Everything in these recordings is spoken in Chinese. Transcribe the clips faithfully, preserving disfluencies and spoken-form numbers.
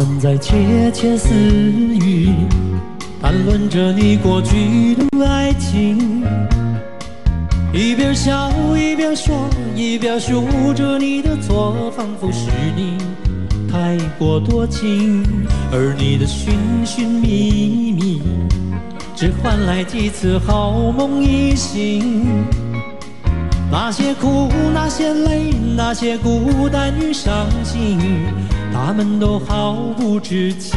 们在窃窃私语，谈论着你过去的爱情，一边笑一边说，一边数着你的错，仿佛是你太过多情，而你的寻寻觅觅，只换来几次好梦一醒。那些苦，那些泪，那些孤单与伤心，他们都毫不知情。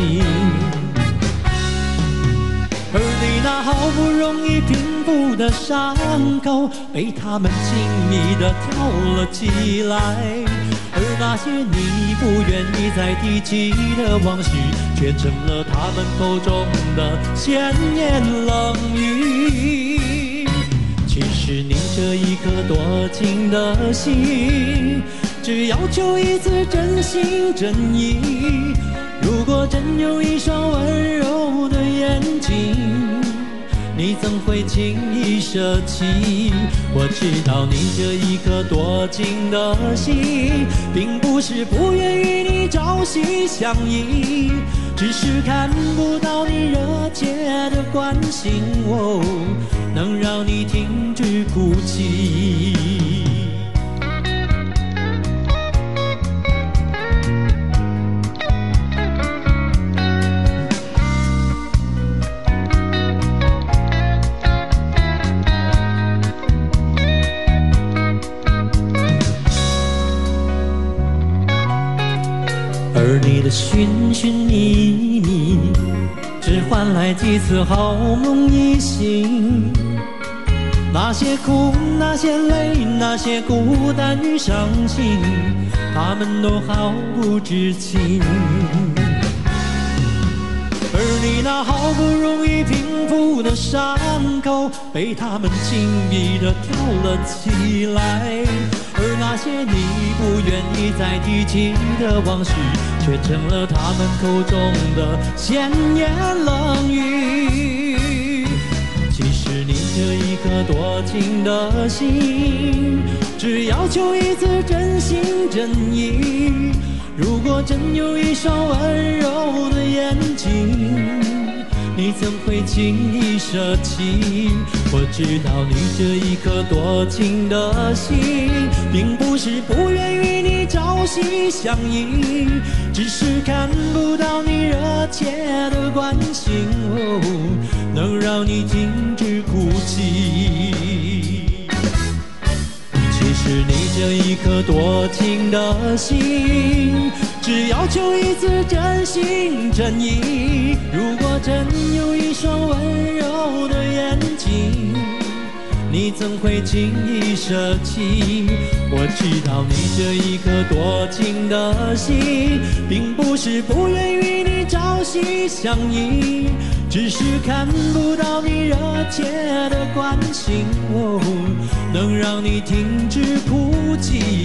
而你那好不容易平复的伤口，被他们轻易地挑了起来。而那些你不愿意再提起的往事，却成了他们口中的闲言冷语。其实你这一颗多情的心，只要求一次真心真意。如果真有一双温柔的眼睛，你怎会轻易舍弃？我知道你这一颗多情的心，并不是不愿与你朝夕相依，只是看不到你热切的关心，哦，能让你停止哭泣。而你的寻寻觅觅，只换来几次好梦一醒。那些苦，那些泪，那些孤单与伤心，他们都毫不知情。而你那好不容易平复的伤口，被他们轻易地挑了起来。而那些你不愿意再提起的往事，却成了他们口中的闲言冷语。其实你这一颗多情的心，只要求一次真心真意。如果真有一双温柔的眼睛，你怎会轻易舍弃？我知道你这一颗多情的心，并不是不愿与你朝夕相依，只是看不到你热切的关心，哦，能让你停止哭泣。其实你这一颗多情的心，只要求一次真心真意。如果真有一双温柔的眼睛，你怎会轻易舍弃？我知道你这一颗多情的心，并不是不愿与你朝夕相依，只是看不到你热切的关心，哦，能让你停止哭泣。